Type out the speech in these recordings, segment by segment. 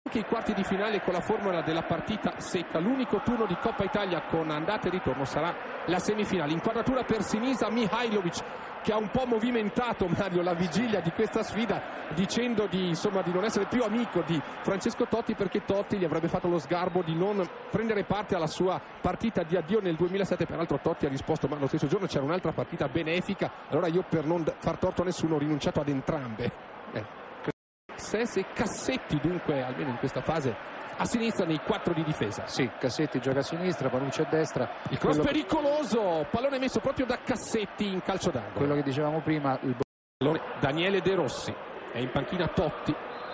Anche i quarti di finale con la formula della partita secca. L'unico turno di Coppa Italia con andata e ritorno sarà la semifinale. Inquadratura per Sinisa Mihajlovic, che ha un po' movimentato, Mario, la vigilia di questa sfida, dicendo di non essere più amico di Francesco Totti, perché Totti gli avrebbe fatto lo sgarbo di non prendere parte alla sua partita di addio nel 2007. Peraltro Totti ha risposto: ma lo stesso giorno c'era un'altra partita benefica, allora io, per non far torto a nessuno, ho rinunciato ad entrambe. E Cassetti dunque, almeno in questa fase, a sinistra nei quattro di difesa. Sì, Cassetti gioca a sinistra, Panucci a destra. Il cross pericoloso, pallone messo proprio da Cassetti in calcio d'angolo. Quello che dicevamo prima, il pallone Daniele De Rossi, è in panchina Totti.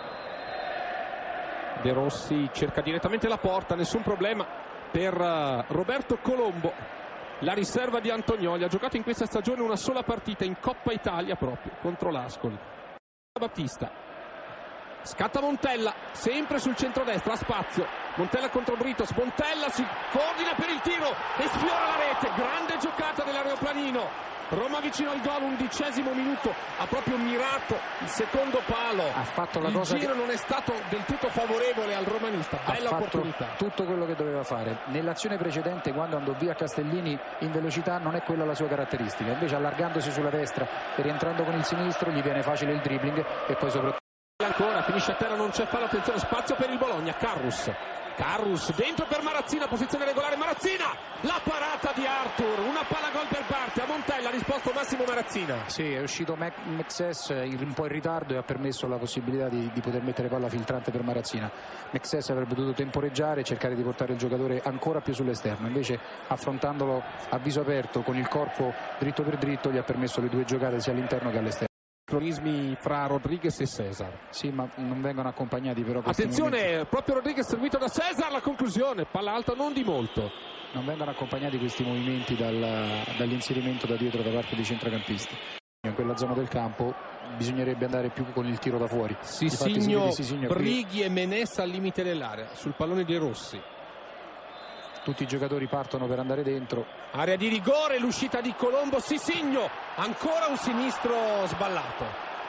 De Rossi cerca direttamente la porta, nessun problema per Roberto Colombo, la riserva di Antonioli. Ha giocato in questa stagione una sola partita in Coppa Italia proprio contro l'Ascoli. Battista. Scatta Montella, sempre sul centrodestra, a spazio. Montella contro Britos, Montella si coordina per il tiro e sfiora la rete. Grande giocata dell'aeroplanino. Roma vicino al gol, 11° minuto, ha proprio mirato il secondo palo. Ha fatto la il cosa giro non è stato del tutto favorevole al romanista. Bella opportunità. Tutto quello che doveva fare. Nell'azione precedente, quando andò via Castellini in velocità, non è quella la sua caratteristica. Invece, allargandosi sulla destra e rientrando con il sinistro, gli viene facile il dribbling e poi soprattutto. Ancora finisce a terra, non c'è fallo, attenzione, spazio per il Bologna. Carrus dentro per Marazzina, posizione regolare Marazzina, la parata di Arthur, una palla gol per parte. A Montella ha risposto Massimo Marazzina. Sì, è uscito Mexes un po' in ritardo e ha permesso la possibilità di poter mettere palla filtrante per Marazzina. Mexes avrebbe dovuto temporeggiare e cercare di portare il giocatore ancora più sull'esterno, invece affrontandolo a viso aperto con il corpo dritto per dritto gli ha permesso le due giocate sia all'interno che all'esterno. Cronismi fra Rodriguez e Cesar. Sì, ma non vengono accompagnati però. Attenzione, momenti. Proprio Rodriguez seguito da Cesar, la conclusione, palla alta non di molto. Non vengono accompagnati questi movimenti dall'inserimento da dietro da parte dei centrocampisti. In quella zona del campo bisognerebbe andare più con il tiro da fuori. Sisigno, Brighi e Menessa al limite dell'area, sul pallone dei Rossi. Tutti i giocatori partono per andare dentro. Area di rigore, l'uscita di Colombo, Sisigno, ancora un sinistro sballato.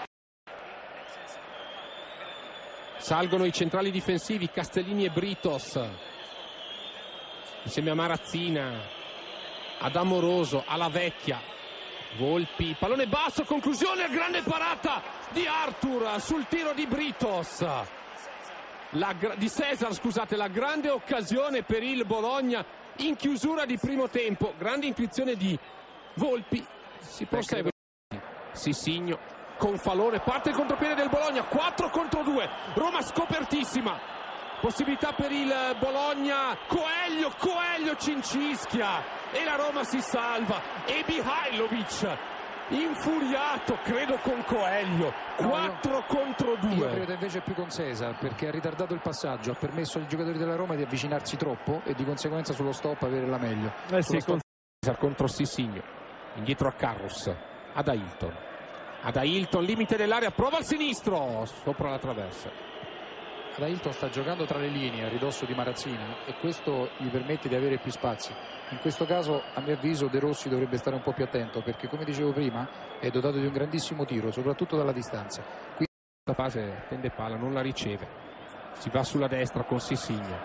Salgono i centrali difensivi, Castellini e Britos, insieme a Marazzina, ad Amoroso, alla Vecchia, Volpi, pallone basso, conclusione, grande parata di Arthur sul tiro di Britos. Di Cesar, scusate, la grande occasione per il Bologna in chiusura di primo tempo, grande intuizione di Volpi, si prosegue. Sisigno con Falone, parte il contropiede del Bologna, 4 contro 2, Roma scopertissima, possibilità per il Bologna, Coelho cincischia e la Roma si salva, e Mihajlovic infuriato, credo con Coelho, 4 contro 2. Io credo invece più con Cesar, perché ha ritardato il passaggio, ha permesso ai giocatori della Roma di avvicinarsi troppo e di conseguenza sullo stop avere la meglio. Cesar contro Sisigno, indietro a Carrus, ad Ailton, limite dell'area, prova al sinistro, sopra la traversa. Ailton sta giocando tra le linee a ridosso di Marazzina e questo gli permette di avere più spazi. In questo caso, a mio avviso, De Rossi dovrebbe stare un po' più attento, perché come dicevo prima è dotato di un grandissimo tiro, soprattutto dalla distanza. In questa fase tende palla, non la riceve, si va sulla destra con Sisigno,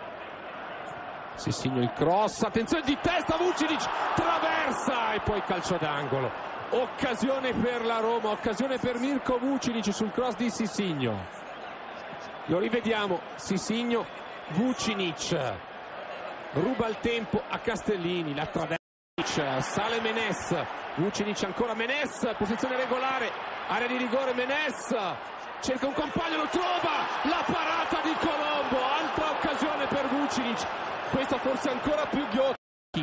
il cross, attenzione di testa, Vucinic traversa e poi calcio d'angolo. Occasione per la Roma, occasione per Mirko Vucinic sul cross di Sisigno. Lo rivediamo, Sisigno, Vucinic ruba il tempo a Castellini, la traversa, sale Menes, Vucinic ancora, Menes, posizione regolare, area di rigore, Menes cerca un compagno, lo trova, la parata di Colombo, altra occasione per Vucinic, questa forse ancora più ghiotta.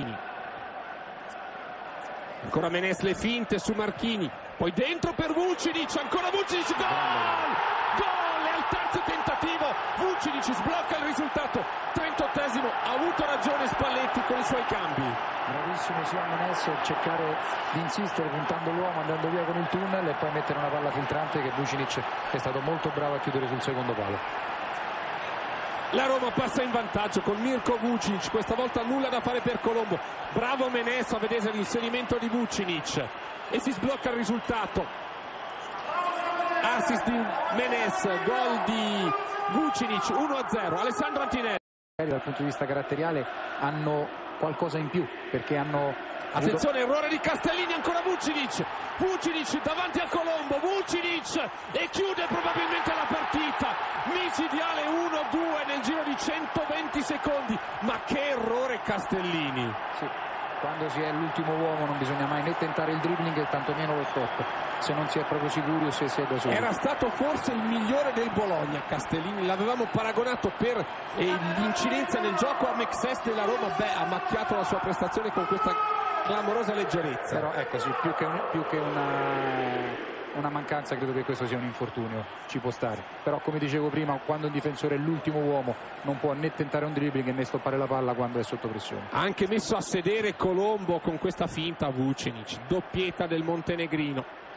Ancora Menes, le finte su Marchini, poi dentro per Vucinic, ancora Vucinic, gol al terzo tentativo, Vucinic sblocca il risultato, 38esimo, ha avuto ragione Spalletti con i suoi cambi. Bravissimo sia Menes a cercare di insistere puntando l'uomo, andando via con il tunnel e poi mettere una palla filtrante che Vucinic è stato molto bravo a chiudere sul secondo palo. La Roma passa in vantaggio con Mirko Vucinic, questa volta nulla da fare per Colombo, bravo Menes a vedere l'inserimento di Vucinic e si sblocca il risultato. Assist di Menes, gol di Vucinic 1-0. Alessandro Antinelli. Dal punto di vista caratteriale hanno qualcosa in più, perché hanno attenzione, errore di Castellini, ancora Vucinic davanti a Colombo, Vucinic, e chiude probabilmente la partita, micidiale 1-2 nel giro di 120 secondi. Ma che errore Castellini! Sì, quando si è l'ultimo uomo non bisogna mai né tentare il dribbling e tantomeno lo stop, se non si è proprio sicuri o se si è da soli. Era stato forse il migliore del Bologna Castellini, l'avevamo paragonato per l'incidenza nel gioco a Mexes della Roma. Ha macchiato la sua prestazione con questa clamorosa leggerezza. Però ecco, sì, più che una mancanza, credo che questo sia un infortunio, ci può stare. Però come dicevo prima, quando un difensore è l'ultimo uomo non può né tentare un dribbling né stoppare la palla quando è sotto pressione. Ha anche messo a sedere Colombo con questa finta Vucinic, doppietta del montenegrino.